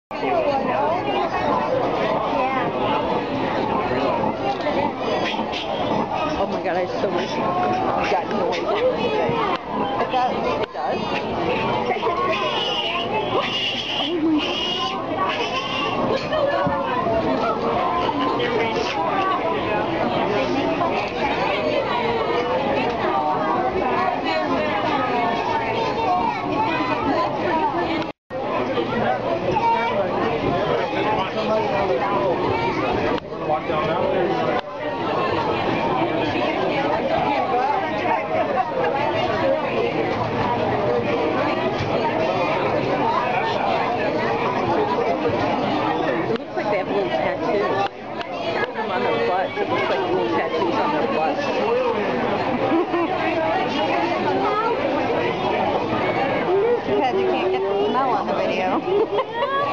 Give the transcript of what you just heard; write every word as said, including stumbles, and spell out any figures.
Oh my god, I so wish you got noise. It does. It does. Walk down that way. It looks like they have little tattoos on their butts. It looks like little tattoos on their butts. Because you can't get the smell on the video.